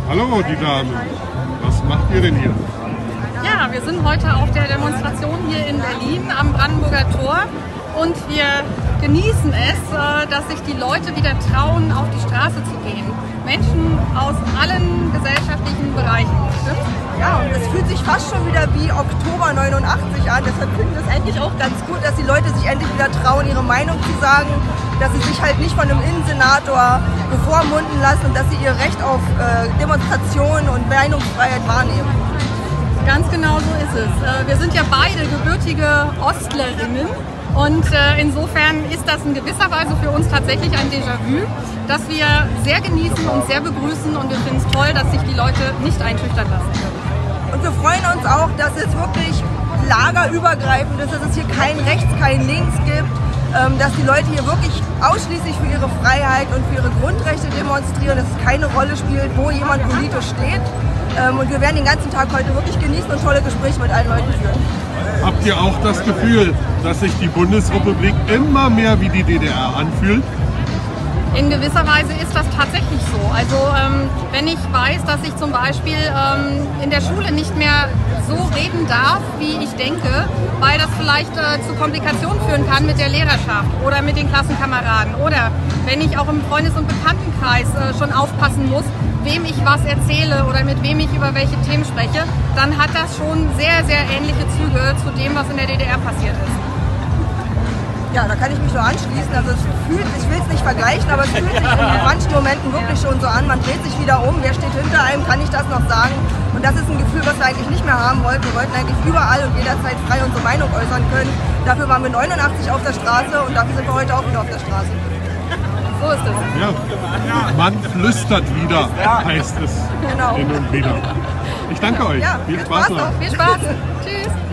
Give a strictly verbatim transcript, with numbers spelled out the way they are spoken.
Hallo, die Damen. Was macht ihr denn hier? Ja, wir sind heute auf der Demonstration hier in Berlin am Brandenburger Tor und wir genießen es, dass sich die Leute wieder trauen, auf die Straße zu gehen. Menschen aus allen gesellschaftlichen Bereichen. Stimmt? Ja, und es fühlt sich fast schon wieder wie Oktober neunundachtzig an. Deshalb finden wir es eigentlich auch ganz gut, dass die Leute sich endlich wieder trauen, ihre Meinung zu sagen, dass sie sich halt nicht von einem Innensenator bevormunden lassen und dass sie ihr Recht auf äh, Demonstration und Meinungsfreiheit wahrnehmen. Ganz genau so ist es. Wir sind ja beide gebürtige Ostlerinnen und insofern ist das in gewisser Weise für uns tatsächlich ein Déjà-vu, das wir sehr genießen und sehr begrüßen, und wir finden es toll, dass sich die Leute nicht einschüchtern lassen können. Und wir freuen uns auch, dass es wirklich lagerübergreifend ist, dass es hier kein Rechts, kein Links gibt, dass die Leute hier wirklich ausschließlich für ihre Freiheit und für ihre Grundrechte demonstrieren, dass es keine Rolle spielt, wo jemand politisch steht. Und wir werden den ganzen Tag heute wirklich genießen und tolle Gespräche mit allen Leuten führen. Habt ihr auch das Gefühl, dass sich die Bundesrepublik immer mehr wie die D D R anfühlt? In gewisser Weise ist das tatsächlich so. Also ähm, wenn ich weiß, dass ich zum Beispiel ähm, in der Schule nicht mehr so reden darf, wie ich denke, weil das vielleicht äh, zu Komplikationen führen kann mit der Lehrerschaft oder mit den Klassenkameraden, oder wenn ich auch im Freundes- und Bekanntenkreis äh, schon aufpassen muss, wem ich was erzähle oder mit wem ich über welche Themen spreche, dann hat das schon sehr, sehr ähnliche Züge zu dem, was in der D D R passiert ist. Ja, da kann ich mich nur anschließen. Also es fühlt, ich will es nicht vergleichen, aber es fühlt sich in manchen Momenten wirklich schon so an. Man dreht sich wieder um, wer steht hinter einem, kann ich das noch sagen? Und das ist ein Gefühl, was wir eigentlich nicht mehr haben wollten. Wir wollten eigentlich überall und jederzeit frei unsere Meinung äußern können. Dafür waren wir neunundachtzig auf der Straße und dafür sind wir heute auch wieder auf der Straße. So ist es. Ja, man flüstert wieder, heißt es. Genau. Hin und wieder. Ich danke euch. Ja, viel Spaß noch. Viel Spaß. Tschüss.